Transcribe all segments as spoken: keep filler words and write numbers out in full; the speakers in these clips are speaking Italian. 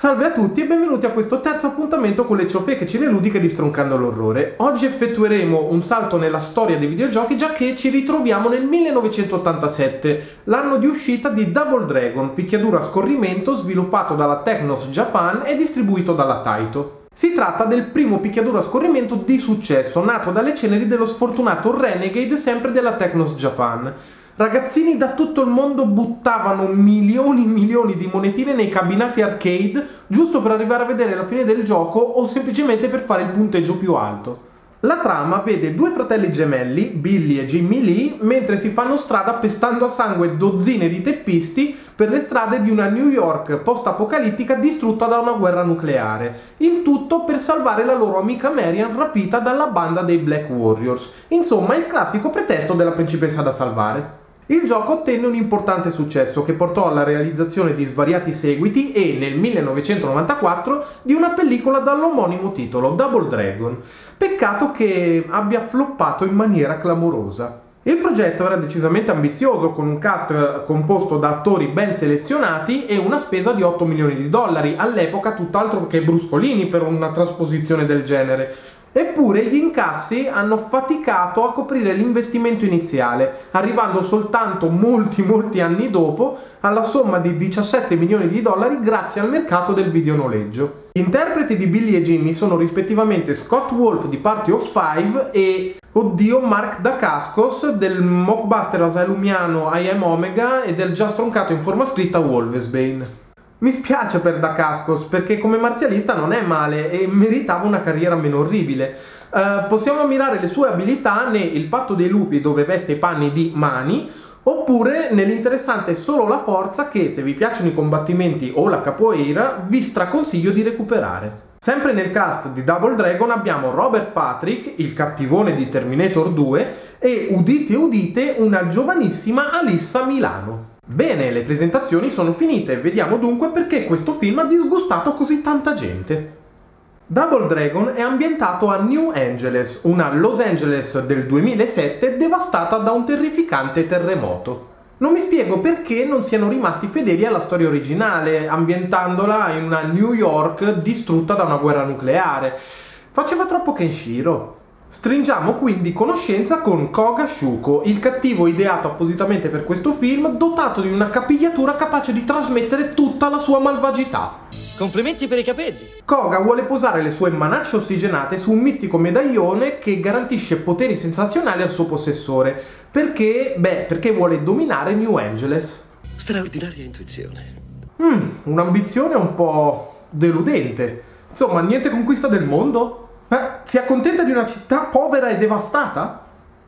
Salve a tutti e benvenuti a questo terzo appuntamento con le ciofeche cineludiche di Stroncando l'Orrore. Oggi effettueremo un salto nella storia dei videogiochi, già che ci ritroviamo nel millenovecentottantasette, l'anno di uscita di Double Dragon, picchiaduro a scorrimento sviluppato dalla Technos Japan e distribuito dalla Taito. Si tratta del primo picchiaduro a scorrimento di successo, nato dalle ceneri dello sfortunato Renegade, sempre della Technos Japan. Ragazzini da tutto il mondo buttavano milioni e milioni di monetine nei cabinati arcade giusto per arrivare a vedere la fine del gioco o semplicemente per fare il punteggio più alto. La trama vede due fratelli gemelli, Billy e Jimmy Lee, mentre si fanno strada pestando a sangue dozzine di teppisti per le strade di una New York post-apocalittica distrutta da una guerra nucleare. Il tutto per salvare la loro amica Marian rapita dalla banda dei Black Warriors. Insomma, il classico pretesto della principessa da salvare. Il gioco ottenne un importante successo che portò alla realizzazione di svariati seguiti e, nel millenovecentonovantaquattro, di una pellicola dall'omonimo titolo, Double Dragon. Peccato che abbia floppato in maniera clamorosa. Il progetto era decisamente ambizioso, con un cast composto da attori ben selezionati e una spesa di otto milioni di dollari, all'epoca tutt'altro che bruscolini per una trasposizione del genere. Eppure gli incassi hanno faticato a coprire l'investimento iniziale, arrivando soltanto molti molti anni dopo alla somma di diciassette milioni di dollari grazie al mercato del videonoleggio. Gli interpreti di Billy e Jimmy sono rispettivamente Scott Wolf di Party of Five e, oddio, Mark Dacascos del mockbuster asalumiano I Am Omega e del già stroncato in forma scritta Wolvesbane. Mi spiace per Dacascos perché come marzialista non è male e meritava una carriera meno orribile. Uh, possiamo ammirare le sue abilità ne Il patto dei lupi, dove veste i panni di Mani, oppure nell'interessante Solo la forza, che se vi piacciono i combattimenti o la capoeira vi straconsiglio di recuperare. Sempre nel cast di Double Dragon abbiamo Robert Patrick, il cattivone di Terminator due, e udite udite una giovanissima Alyssa Milano. Bene, le presentazioni sono finite, vediamo dunque perché questo film ha disgustato così tanta gente. Double Dragon è ambientato a New Angeles, una Los Angeles del duemilasette devastata da un terrificante terremoto. Non mi spiego perché non siano rimasti fedeli alla storia originale, ambientandola in una New York distrutta da una guerra nucleare. Faceva troppo Kenshiro. Stringiamo quindi conoscenza con Koga Shuko, il cattivo ideato appositamente per questo film, dotato di una capigliatura capace di trasmettere tutta la sua malvagità. Complimenti per i capelli! Koga vuole posare le sue manacce ossigenate su un mistico medaglione che garantisce poteri sensazionali al suo possessore. Perché? Beh, perché vuole dominare New Angeles. Straordinaria intuizione. Mm, un'ambizione un po' deludente. Insomma, niente conquista del mondo? Eh, si accontenta di una città povera e devastata?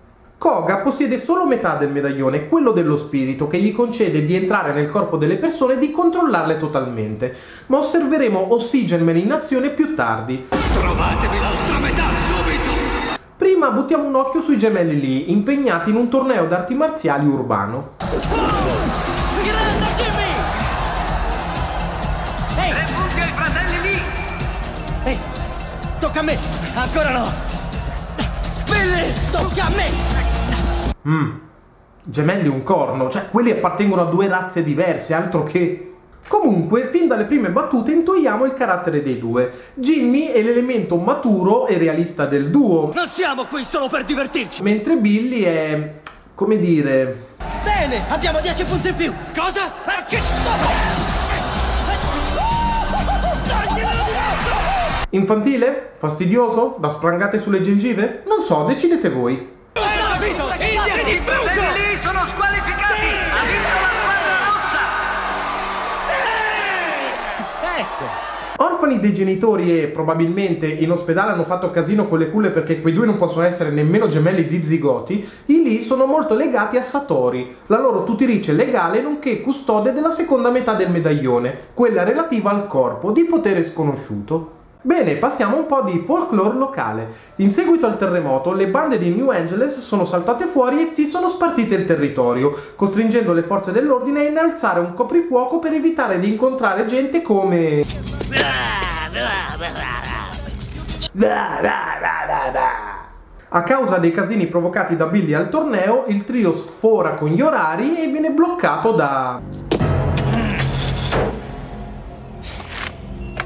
Koga possiede solo metà del medaglione, quello dello spirito, che gli concede di entrare nel corpo delle persone e di controllarle totalmente. Ma osserveremo Oxygen Man in azione più tardi. Trovatemi l'altra metà subito! Prima buttiamo un occhio sui gemelli Lee, impegnati in un torneo d'arti marziali urbano. Oh! Grande Jimmy! Ehi! Le punti ai fratelli Lee! Ehi! Tocca a me! Ancora no! Billy! Tocca a me! Mmm, gemelli un corno, cioè quelli appartengono a due razze diverse, altro che... Comunque, fin dalle prime battute intuiamo il carattere dei due. Jimmy è l'elemento maturo e realista del duo. Non siamo qui solo per divertirci! Mentre Billy è... come dire... Bene! Abbiamo dieci punti in più! Cosa? Perché? Infantile? Fastidioso? Da sprangate sulle gengive? Non so, decidete voi. I fratelli Lee sono squalificati! Sì! Ha vinto la squadra rossa! Sì! Ecco! Orfani dei genitori e probabilmente in ospedale hanno fatto casino con le culle perché quei due non possono essere nemmeno gemelli di zigoti, i Lee sono molto legati a Satori, la loro tutrice legale nonché custode della seconda metà del medaglione, quella relativa al corpo, di potere sconosciuto. Bene, passiamo un po' di folklore locale. In seguito al terremoto, le bande di New Angeles sono saltate fuori e si sono spartite il territorio, costringendo le forze dell'ordine a innalzare un coprifuoco per evitare di incontrare gente come... A causa dei casini provocati da Billy al torneo, il trio sfora con gli orari e viene bloccato da...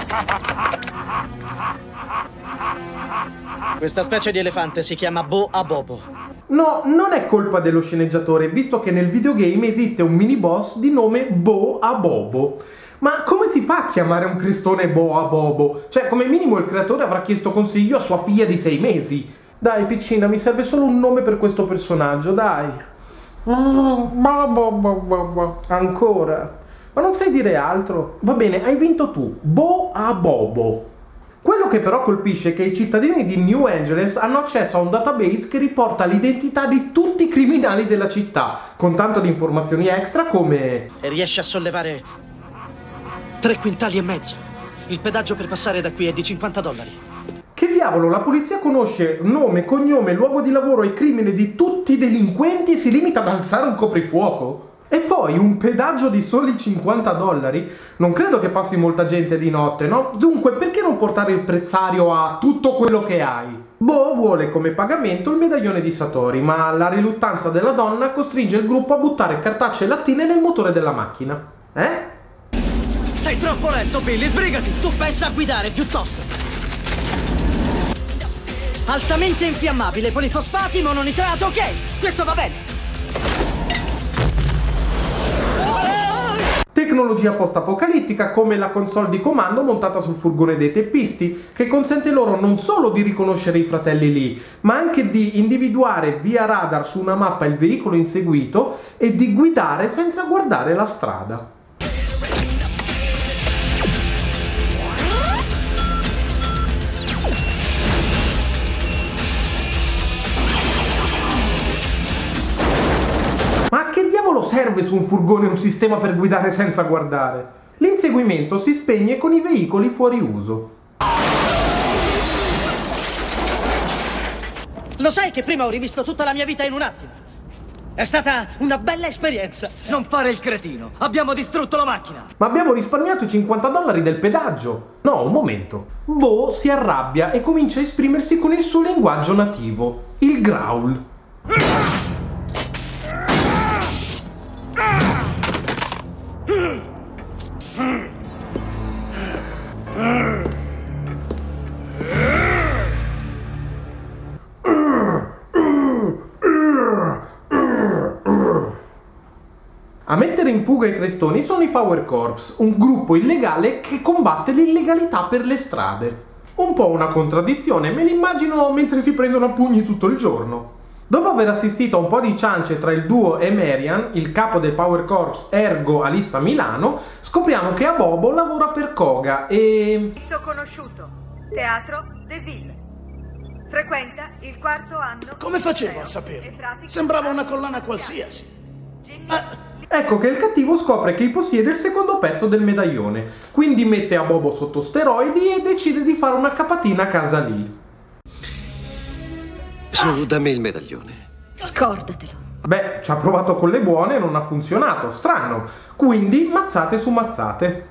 Questa specie di elefante si chiama Bo a Bobo. No, non è colpa dello sceneggiatore, visto che nel videogame esiste un mini boss di nome Bo a Bobo. Ma come si fa a chiamare un cristone Bo a Bobo? Cioè, come minimo il creatore avrà chiesto consiglio a sua figlia di sei mesi. Dai, piccina, mi serve solo un nome per questo personaggio, dai. Ancora. Ma non sai dire altro? Va bene, hai vinto tu. Bo a Bobo. Quello che però colpisce è che i cittadini di New Angeles hanno accesso a un database che riporta l'identità di tutti i criminali della città, con tanto di informazioni extra come... E riesce a sollevare tre quintali e mezzo. Il pedaggio per passare da qui è di cinquanta dollari. Che diavolo, la polizia conosce nome, cognome, luogo di lavoro e crimine di tutti i delinquenti e si limita ad alzare un coprifuoco? E poi un pedaggio di soli cinquanta dollari? Non credo che passi molta gente di notte, no? Dunque, perché non portare il prezzario a tutto quello che hai? Bo vuole come pagamento il medaglione di Satori, ma la riluttanza della donna costringe il gruppo a buttare cartacee e lattine nel motore della macchina. Eh? Sei troppo lento, Billy, sbrigati! Tu pensa a guidare piuttosto! Altamente infiammabile, polifosfati, mononitrato, ok! Questo va bene! Tecnologia post-apocalittica come la console di comando montata sul furgone dei teppisti, che consente loro non solo di riconoscere i fratelli Lee, ma anche di individuare via radar su una mappa il veicolo inseguito e di guidare senza guardare la strada. Serve su un furgone un sistema per guidare senza guardare? L'inseguimento si spegne con i veicoli fuori uso. Lo sai che prima ho rivisto tutta la mia vita in un attimo? È stata una bella esperienza. Non fare il cretino, abbiamo distrutto la macchina. Ma abbiamo risparmiato i cinquanta dollari del pedaggio. No, un momento. Bo si arrabbia e comincia a esprimersi con il suo linguaggio nativo, il growl. A mettere in fuga i crestoni sono i Power Corps, un gruppo illegale che combatte l'illegalità per le strade. Un po' una contraddizione, me li immagino mentre si prendono a pugni tutto il giorno. Dopo aver assistito a un po' di ciance tra il duo e Marian, il capo dei Power Corps ergo Alissa Milano, scopriamo che a Bobo lavora per Koga e... conosciuto, Teatro De Ville. Frequenta il quarto anno... Come facevo a sapere? Sembrava una collana qualsiasi. Ah. Ecco che il cattivo scopre che possiede il secondo pezzo del medaglione, quindi mette a Bobo sotto steroidi e decide di fare una capatina a casa lì. Su, dammi il medaglione. Scordatelo. Beh, ci ha provato con le buone e non ha funzionato, strano. Quindi mazzate su mazzate.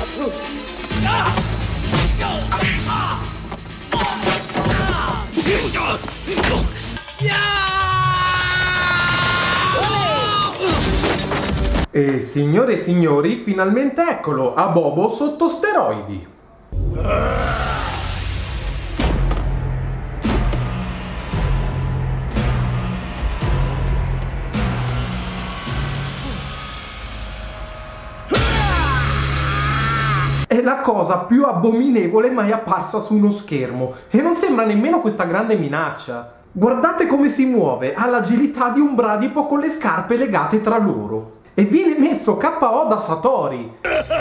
E signore e signori, finalmente eccolo, a Bobo sotto steroidi. È la cosa più abominevole mai apparsa su uno schermo e non sembra nemmeno questa grande minaccia. Guardate come si muove, ha l'agilità di un bradipo con le scarpe legate tra loro. E viene messo K O da Satori.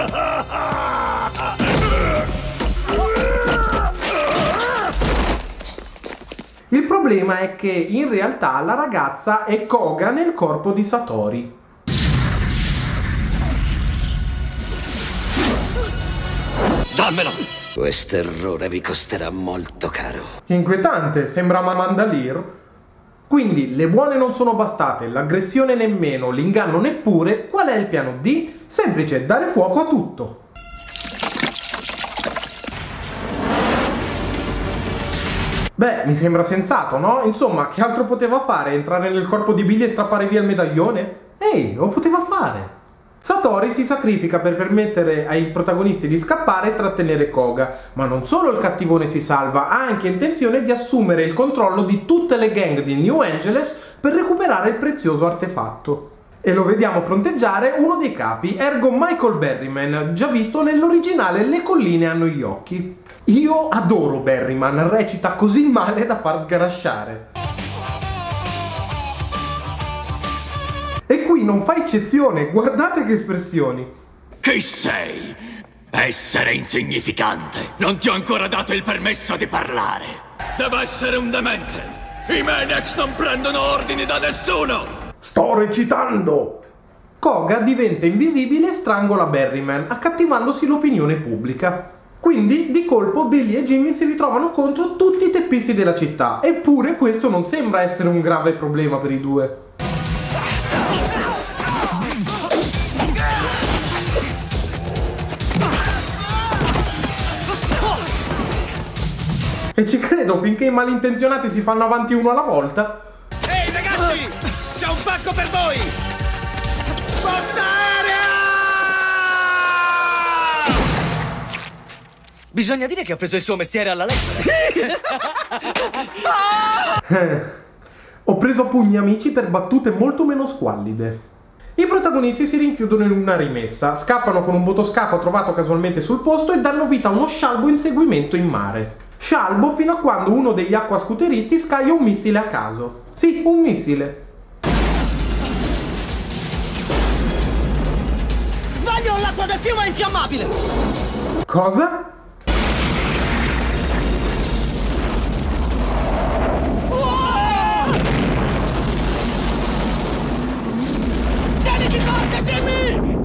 Il problema è che in realtà la ragazza è Koga nel corpo di Satori. Dammelo! Questo errore vi costerà molto caro. Inquietante, sembra Mamandalir. Quindi le buone non sono bastate, l'aggressione nemmeno, l'inganno neppure. Qual è il piano D? Semplice, dare fuoco a tutto. Beh, mi sembra sensato, no? Insomma, che altro poteva fare? Entrare nel corpo di Billy e strappare via il medaglione? Ehi, lo poteva fare. Satori si sacrifica per permettere ai protagonisti di scappare e trattenere Koga, ma non solo il cattivone si salva, ha anche intenzione di assumere il controllo di tutte le gang di New Angeles per recuperare il prezioso artefatto. E lo vediamo fronteggiare uno dei capi, ergo Michael Berryman, già visto nell'originale Le colline hanno gli occhi. Io adoro Berryman, recita così male da far sgarasciare. E qui non fa eccezione, guardate che espressioni. Chi sei? Essere insignificante. Non ti ho ancora dato il permesso di parlare. Deve essere un demente. I Maniacs non prendono ordini da nessuno. Sto recitando! Koga diventa invisibile e strangola Berryman, accattivandosi l'opinione pubblica. Quindi, di colpo, Billy e Jimmy si ritrovano contro tutti i teppisti della città. Eppure questo non sembra essere un grave problema per i due. E ci credo, finché i malintenzionati si fanno avanti uno alla volta. Ehi ragazzi, c'è un pacco per voi! Posta aerea! Bisogna dire che ho preso il suo mestiere alla lettera. Eh, ho preso a pugni amici per battute molto meno squallide. I protagonisti si rinchiudono in una rimessa, scappano con un motoscafo trovato casualmente sul posto e danno vita a uno scialbo inseguimento in mare. Scialbo fino a quando uno degli acquascooteristi scaglia un missile a caso. Sì, un missile. Sbaglio, l'acqua del fiume è infiammabile! Cosa? Tieniti forte, Jimmy!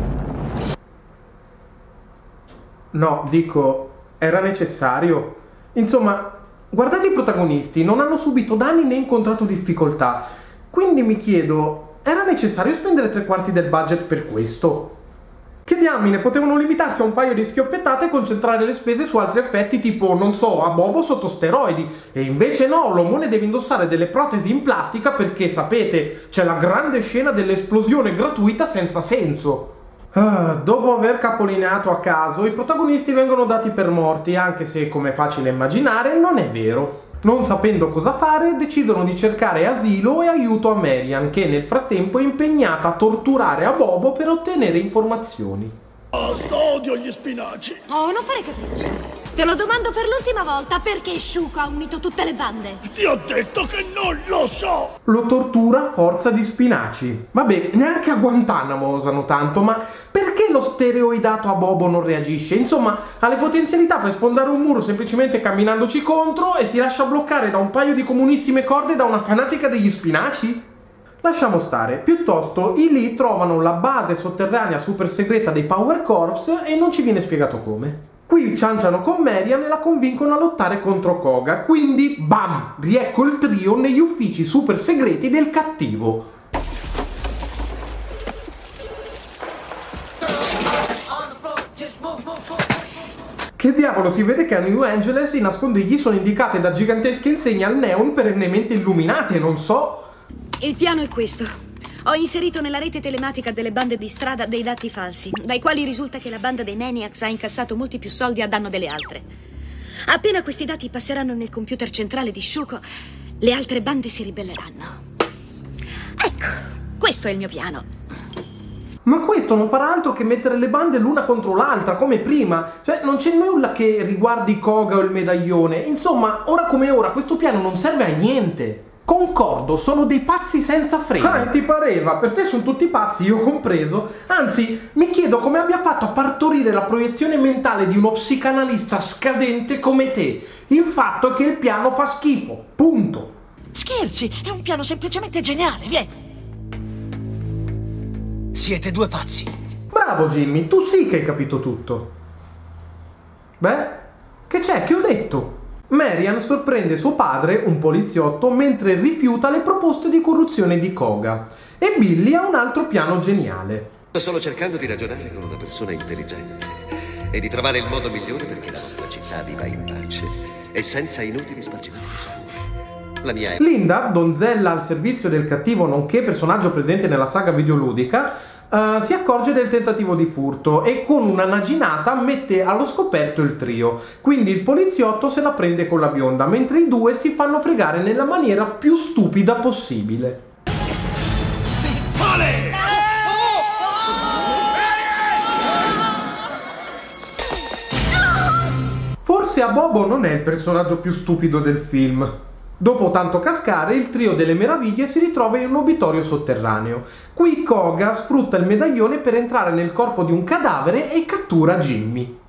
No, dico, era necessario? Insomma, guardate i protagonisti, non hanno subito danni né incontrato difficoltà. Quindi mi chiedo, era necessario spendere tre quarti del budget per questo? Che diamine, potevano limitarsi a un paio di schioppettate e concentrare le spese su altri effetti tipo, non so, a Bobo sotto steroidi. E invece no, l'omone deve indossare delle protesi in plastica perché, sapete, c'è la grande scena dell'esplosione gratuita senza senso. Ah, dopo aver capolineato a caso, i protagonisti vengono dati per morti, anche se, come è facile immaginare, non è vero. Non sapendo cosa fare, decidono di cercare asilo e aiuto a Marian, che nel frattempo è impegnata a torturare a Bobo per ottenere informazioni. Basta, odio gli spinaci. Oh, non fare capricci. Te lo domando per l'ultima volta, perché Shuko ha unito tutte le bande? Ti ho detto che non lo so. Lo tortura a forza di spinaci. Vabbè, neanche a Guantanamo osano tanto, ma perché lo steroidato a Bobo non reagisce? Insomma, ha le potenzialità per sfondare un muro semplicemente camminandoci contro e si lascia bloccare da un paio di comunissime corde da una fanatica degli spinaci? Lasciamo stare, piuttosto i Lee trovano la base sotterranea super segreta dei Power Corps e non ci viene spiegato come. Qui cianciano con Marian e la convincono a lottare contro Koga, quindi bam! Riecco il trio negli uffici super segreti del cattivo. Che diavolo, si vede che a New Angeles i nascondigli sono indicati da gigantesche insegne al neon perennemente illuminate, non so... Il piano è questo. Ho inserito nella rete telematica delle bande di strada dei dati falsi, dai quali risulta che la banda dei Maniacs ha incassato molti più soldi a danno delle altre. Appena questi dati passeranno nel computer centrale di Shuko, le altre bande si ribelleranno. Ecco, questo è il mio piano. Ma questo non farà altro che mettere le bande l'una contro l'altra, come prima. Cioè, non c'è nulla che riguardi Koga o il medaglione. Insomma, ora come ora, questo piano non serve a niente. Concordo, sono dei pazzi senza freni. Ah, ti pareva? Per te sono tutti pazzi, io compreso. Anzi, mi chiedo come abbia fatto a partorire la proiezione mentale di uno psicanalista scadente come te. Il fatto è che il piano fa schifo. Punto. Scherzi, è un piano semplicemente geniale, vieni. Siete due pazzi. Bravo Jimmy, tu sì che hai capito tutto. Beh, che c'è? Che ho detto? Marian sorprende suo padre, un poliziotto, mentre rifiuta le proposte di corruzione di Koga. E Billy ha un altro piano geniale. Sto solo cercando di ragionare con una persona intelligente e di trovare il modo migliore perché la nostra città viva in pace e senza inutili spargimenti di sangue. La mia è... Linda, donzella al servizio del cattivo nonché personaggio presente nella saga videoludica, uh, si accorge del tentativo di furto e con una naginata mette allo scoperto il trio. Quindi il poliziotto se la prende con la bionda, mentre i due si fanno fregare nella maniera più stupida possibile. Vale! Forse a Bobo non è il personaggio più stupido del film. Dopo tanto cascare, il trio delle meraviglie si ritrova in un obitorio sotterraneo. Qui Koga sfrutta il medaglione per entrare nel corpo di un cadavere e cattura Jimmy.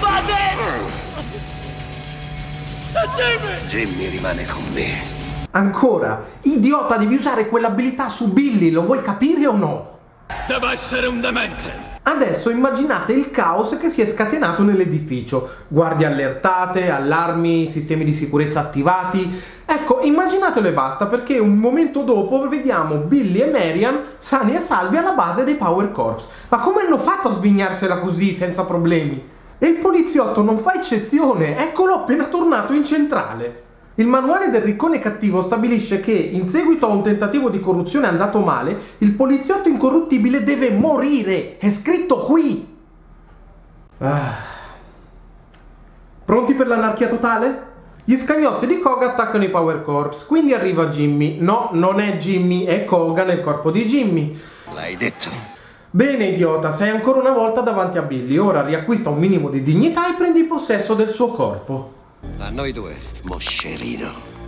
Jimmy rimane con me. Ancora, idiota, devi usare quell'abilità su Billy, lo vuoi capire o no? Deve essere un demente! Adesso immaginate il caos che si è scatenato nell'edificio. Guardie allertate, allarmi, sistemi di sicurezza attivati. Ecco, immaginatelo e basta, perché un momento dopo vediamo Billy e Marian sani e salvi alla base dei Power Corps. Ma come hanno fatto a svignarsela così senza problemi? E il poliziotto non fa eccezione, eccolo appena tornato in centrale. Il manuale del riccone cattivo stabilisce che, in seguito a un tentativo di corruzione andato male, il poliziotto incorruttibile deve morire. È scritto qui. Ah. Pronti per l'anarchia totale? Gli scagnozzi di Koga attaccano i Power Corps, quindi arriva Jimmy. No, non è Jimmy, è Koga nel corpo di Jimmy. L'hai detto. Bene, idiota, sei ancora una volta davanti a Billy. Ora riacquista un minimo di dignità e prendi possesso del suo corpo. A noi due, moscerino.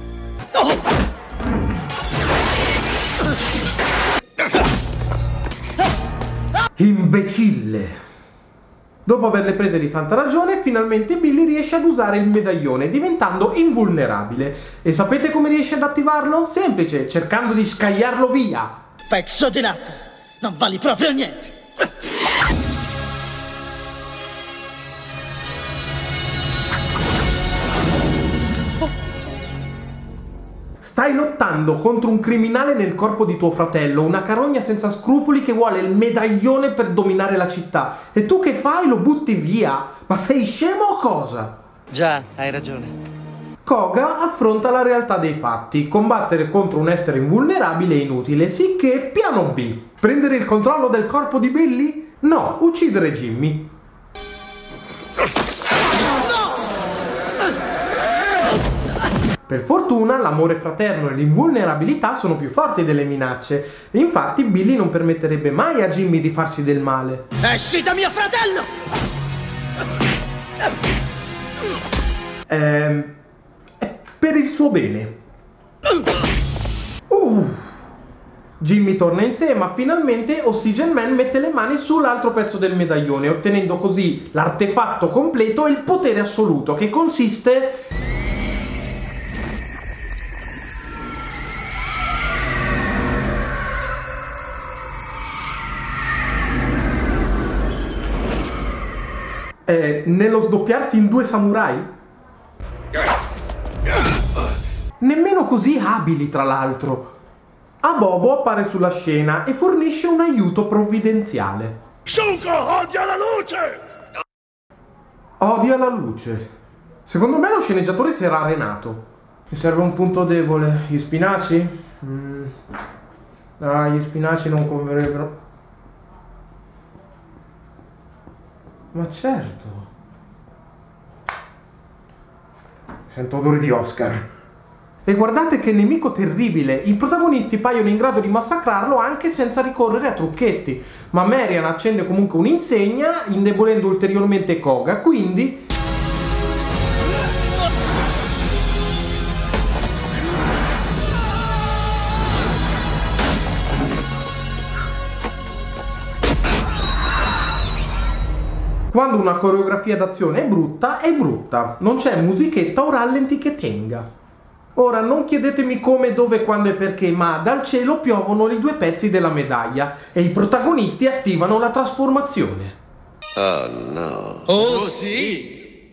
Imbecille! Dopo averle prese di santa ragione, finalmente Billy riesce ad usare il medaglione, diventando invulnerabile. E sapete come riesce ad attivarlo? Semplice, cercando di scagliarlo via. Pezzo di latte! Non vali proprio niente! Stai lottando contro un criminale nel corpo di tuo fratello, una carogna senza scrupoli che vuole il medaglione per dominare la città. E tu che fai? Lo butti via? Ma sei scemo o cosa? Già, hai ragione. Koga affronta la realtà dei fatti. Combattere contro un essere invulnerabile è inutile, sicché piano B. Prendere il controllo del corpo di Billy? No, uccidere Jimmy. Per fortuna l'amore fraterno e l'invulnerabilità sono più forti delle minacce. E infatti Billy non permetterebbe mai a Jimmy di farsi del male. Esci da mio fratello! Ehm... È per il suo bene. Uh. Jimmy torna in sé, ma finalmente Oxygen Man mette le mani sull'altro pezzo del medaglione, ottenendo così l'artefatto completo e il potere assoluto, che consiste... Eh, nello sdoppiarsi in due samurai? Nemmeno così abili, tra l'altro. A Bobo appare sulla scena e fornisce un aiuto provvidenziale. Shuko odia la luce! Odia la luce. Secondo me lo sceneggiatore si era arenato. Mi serve un punto debole. Gli spinaci? Mm. Ah, gli spinaci non converrebbero. Ma certo. Sento odore di Oscar. E guardate che nemico terribile. I protagonisti paiono in grado di massacrarlo anche senza ricorrere a trucchetti. Ma Marian accende comunque un'insegna, indebolendo ulteriormente Koga, quindi... Quando una coreografia d'azione è brutta, è brutta. Non c'è musichetta o rallenti che tenga. Ora, non chiedetemi come, dove, quando e perché, ma dal cielo piovono i due pezzi della medaglia e i protagonisti attivano la trasformazione. Oh no. Oh sì!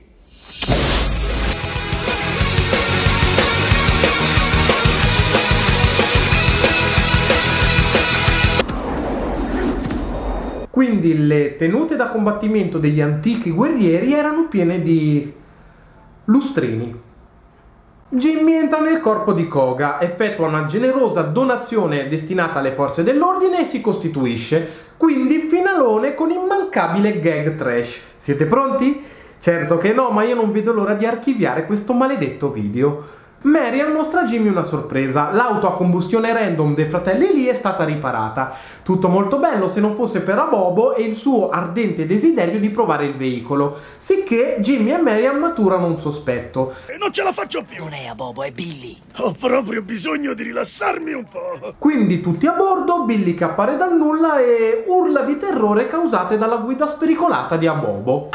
Quindi le tenute da combattimento degli antichi guerrieri erano piene di lustrini. Jimmy entra nel corpo di Koga, effettua una generosa donazione destinata alle forze dell'ordine e si costituisce. Quindi finalone con immancabile gag trash. Siete pronti? Certo che no, ma io non vedo l'ora di archiviare questo maledetto video. Marian mostra a Jimmy una sorpresa. L'auto a combustione random dei fratelli Lee è stata riparata. Tutto molto bello se non fosse per Abobo e il suo ardente desiderio di provare il veicolo, sicché Jimmy e Marian maturano un sospetto. E non ce la faccio più! Non è Abobo, è Billy. Ho proprio bisogno di rilassarmi un po'. Quindi tutti a bordo, Billy che appare dal nulla e urla di terrore causate dalla guida spericolata di Abobo.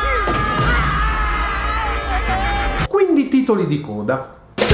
Quindi titoli di coda.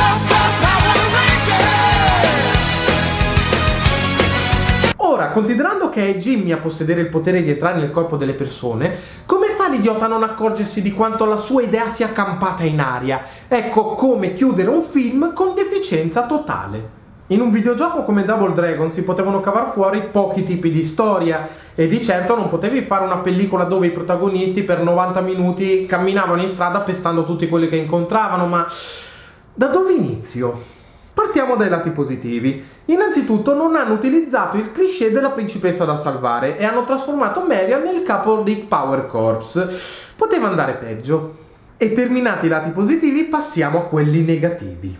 Ora, considerando che è Jimmy a possedere il potere di entrare nel corpo delle persone, come fa l'idiota a non accorgersi di quanto la sua idea sia campata in aria? Ecco come chiudere un film con deficienza totale. In un videogioco come Double Dragon si potevano cavar fuori pochi tipi di storia e di certo non potevi fare una pellicola dove i protagonisti per novanta minuti camminavano in strada pestando tutti quelli che incontravano, ma da dove inizio? Partiamo dai lati positivi. Innanzitutto non hanno utilizzato il cliché della principessa da salvare e hanno trasformato Marian nel capo dei Power Corps. Poteva andare peggio. E terminati i lati positivi passiamo a quelli negativi.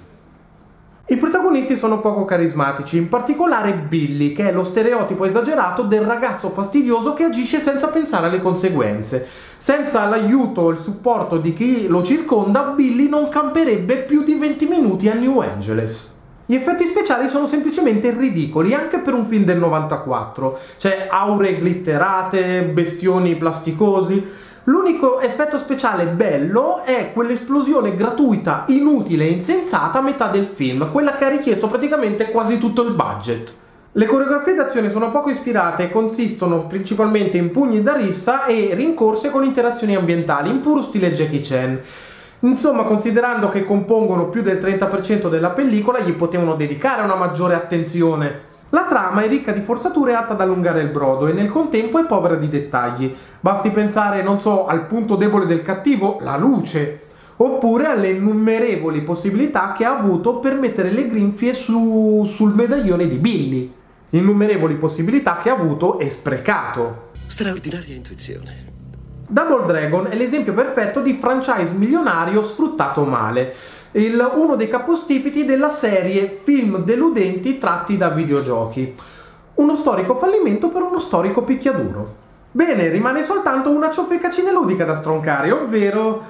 I protagonisti sono poco carismatici, in particolare Billy, che è lo stereotipo esagerato del ragazzo fastidioso che agisce senza pensare alle conseguenze. Senza l'aiuto o il supporto di chi lo circonda, Billy non camperebbe più di venti minuti a New Angeles. Gli effetti speciali sono semplicemente ridicoli, anche per un film del novantaquattro. C'è aure glitterate, bestioni plasticosi. L'unico effetto speciale bello è quell'esplosione gratuita, inutile e insensata a metà del film, quella che ha richiesto praticamente quasi tutto il budget. Le coreografie d'azione sono poco ispirate e consistono principalmente in pugni da rissa e rincorse con interazioni ambientali, in puro stile Jackie Chan. Insomma, considerando che compongono più del trenta per cento della pellicola, gli potevano dedicare una maggiore attenzione. La trama è ricca di forzature atte ad allungare il brodo e nel contempo è povera di dettagli. Basti pensare, non so, al punto debole del cattivo, la luce, oppure alle innumerevoli possibilità che ha avuto per mettere le grinfie su, sul medaglione di Billy. Innumerevoli possibilità che ha avuto e sprecato. Straordinaria intuizione. Double Dragon è l'esempio perfetto di franchise milionario sfruttato male. Il, uno dei capostipiti della serie film deludenti tratti da videogiochi. Uno storico fallimento per uno storico picchiaduro. Bene, rimane soltanto una ciofeca cineludica da stroncare, ovvero...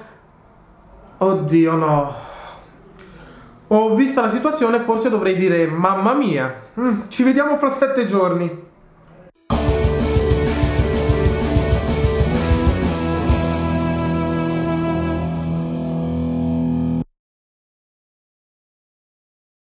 Oddio no... Ho visto la situazione, forse dovrei dire mamma mia. Mm, ci vediamo fra sette giorni.